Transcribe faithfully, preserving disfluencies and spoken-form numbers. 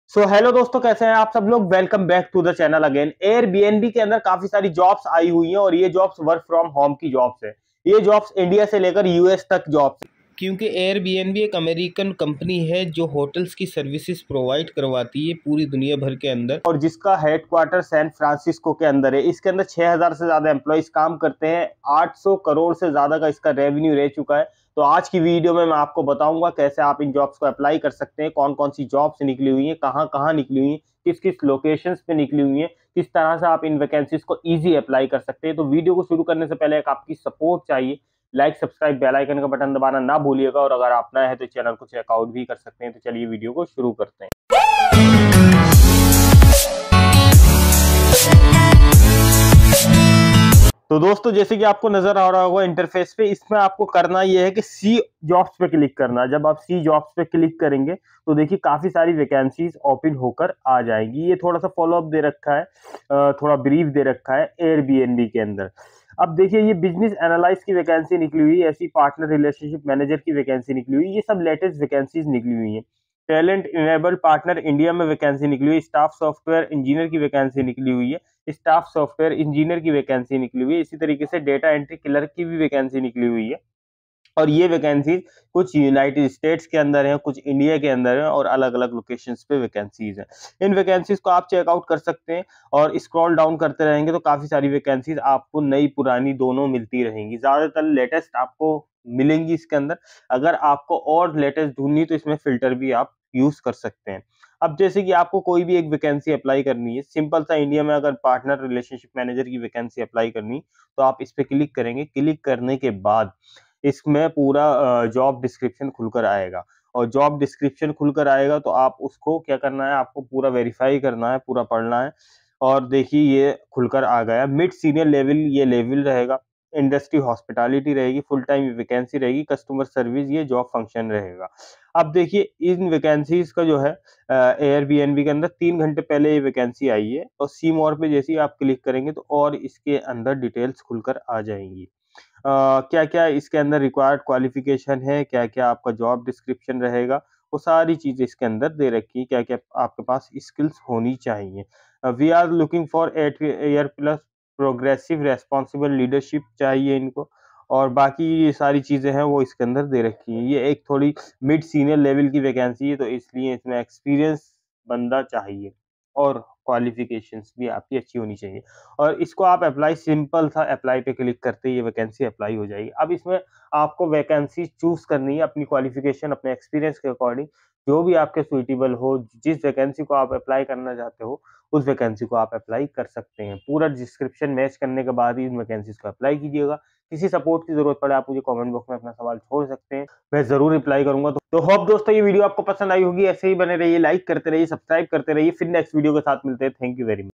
So hello दोस्तों, कैसे हैं आप सब लोग। Welcome back to the channel again. Airbnb के अंदर काफी सारी जॉब्स आई हुई हैं और ये जॉब्स वर्क फ्रॉम होम की जॉब्स है। ये जॉब्स इंडिया से लेकर यूएस तक जॉब्स, क्योंकि एयरबीएनबी एक अमेरिकन कंपनी है जो होटल्स की सर्विसेज प्रोवाइड करवाती है पूरी दुनिया भर के अंदर, और जिसका हेडक्वार्टर सैन फ्रांसिस्को के अंदर है। इसके अंदर छह हज़ार से ज्यादा एम्प्लॉइज काम करते हैं। आठ सौ करोड़ से ज्यादा का इसका रेवेन्यू रह चुका है। तो आज की वीडियो में मैं आपको बताऊंगा कैसे आप इन जॉब्स को अप्लाई कर सकते हैं, कौन कौन सी जॉब्स निकली हुई हैं, कहाँ कहाँ निकली हुई हैं, किस किस लोकेशंस पे निकली हुई हैं, किस तरह से आप इन वैकेंसीज को इजी अप्लाई कर सकते हैं। तो वीडियो को शुरू करने से पहले एक आपकी सपोर्ट चाहिए। लाइक, सब्सक्राइब, बेल आइकन का बटन दबाना ना भूलिएगा, और अगर आप नए हैं तो चैनल को चेकआउट भी कर सकते हैं। तो चलिए वीडियो को शुरू करते हैं। तो दोस्तों, जैसे कि आपको नजर आ रहा होगा इंटरफेस पे, इसमें आपको करना यह है कि सी जॉब्स पे क्लिक करना है। जब आप सी जॉब्स पे क्लिक करेंगे तो देखिए काफी सारी वैकेंसीज ओपन होकर आ जाएंगी। ये थोड़ा सा फॉलोअप दे रखा है, थोड़ा ब्रीफ दे रखा है एयरबीएनबी के अंदर। अब देखिए, ये बिजनेस एनालिस्ट की वैकेंसी निकली हुई है, ऐसी पार्टनर रिलेशनशिप मैनेजर की वैकेंसी निकली हुई है। ये सब लेटेस्ट वैकेंसीज निकली हुई है। टैलेंट इनेबल पार्टनर इंडिया में वैकेंसी निकली हुई है। स्टाफ सॉफ्टवेयर इंजीनियर की वैकेंसी निकली हुई है। स्टाफ सॉफ्टवेयर इंजीनियर की वैकेंसी निकली हुई है। इसी तरीके से डेटा एंट्री क्लर्क की भी वैकेंसी निकली हुई है। और ये वैकेंसी कुछ यूनाइटेड स्टेट्स के अंदर है, कुछ इंडिया के अंदर है, और अलग अलग लोकेशंस पे वैकेंसीज हैं। इन वैकेंसीज को आप चेकआउट कर सकते हैं, और स्क्रॉल डाउन करते रहेंगे तो काफी सारी वैकेंसीज आपको नई पुरानी दोनों मिलती रहेंगी। ज्यादातर लेटेस्ट आपको मिलेंगी इसके अंदर। अगर आपको और लेटेस्ट ढूंढनी तो इसमें फिल्टर भी आप यूज कर सकते हैं। अब जैसे कि आपको कोई भी एक वैकेंसी अप्लाई करनी है, सिंपल सा इंडिया में अगर पार्टनर रिलेशनशिप मैनेजर की वैकेंसी अप्लाई करनी, तो आप इस पे क्लिक करेंगे। क्लिक करने के बाद इसमें पूरा जॉब डिस्क्रिप्शन खुलकर आएगा, और जॉब डिस्क्रिप्शन खुलकर आएगा तो आप उसको क्या करना है, आपको पूरा वेरीफाई करना है, पूरा पढ़ना है। और देखिए, ये खुलकर आ गया। मिड सीनियर लेवल ये लेवल रहेगा। इंडस्ट्री हॉस्पिटैलिटी रहेगी, फुल टाइम वैकेंसी रहेगी। कस्टमर सर्विस ये जॉब फंक्शन रहेगा। अब देखिए, इन वैकेंसीज का जो है एयरबीएनबी के अंदर तीन घंटे पहले ये वैकेंसी आई है, और सी मोर पे जैसे ही आप क्लिक करेंगे तो और इसके अंदर डिटेल्स खुलकर आ जाएंगी। क्या क्या इसके अंदर रिक्वायर्ड क्वालिफिकेशन है, क्या क्या आपका जॉब डिस्क्रिप्शन रहेगा, वो सारी चीजें इसके अंदर दे रखी है। क्या क्या आपके पास स्किल्स होनी चाहिए। We are looking for eight year plus progressive responsible leadership चाहिए इनको, और बाकी ये सारी चीजें हैं वो इसके अंदर दे रखी है। ये एक थोड़ी मिड सीनियर लेवल की वैकेंसी है, तो इसलिए इसमें एक्सपीरियंस बंदा चाहिए, और क्वालिफिकेशंस भी आपकी अच्छी होनी चाहिए। और इसको आप अप्लाई, सिंपल था, अप्लाई पे क्लिक करते ही ये वैकेंसी अप्लाई हो जाएगी। अब इसमें आपको वैकेंसी चूज करनी है अपनी क्वालिफिकेशन, अपने एक्सपीरियंस के अकॉर्डिंग, जो भी आपके सुइटेबल हो। जिस वैकेंसी को आप अप्लाई करना चाहते हो उस वैकेंसी को आप अप्लाई कर सकते हैं। पूरा डिस्क्रिप्शन मैच करने के बाद ही इन वैकेंसीज को अप्लाई कीजिएगा। किसी सपोर्ट की जरूरत पड़े आप मुझे कमेंट बॉक्स में अपना सवाल छोड़ सकते हैं, मैं जरूर रिप्लाई करूंगा। तो, तो होप दोस्तों ये वीडियो आपको पसंद आई होगी। ऐसे ही बने रहिए, लाइक करते रहिए, सब्सक्राइब करते रहिए। फिर नेक्स्ट वीडियो के साथ मिलते हैं। Thank you very much.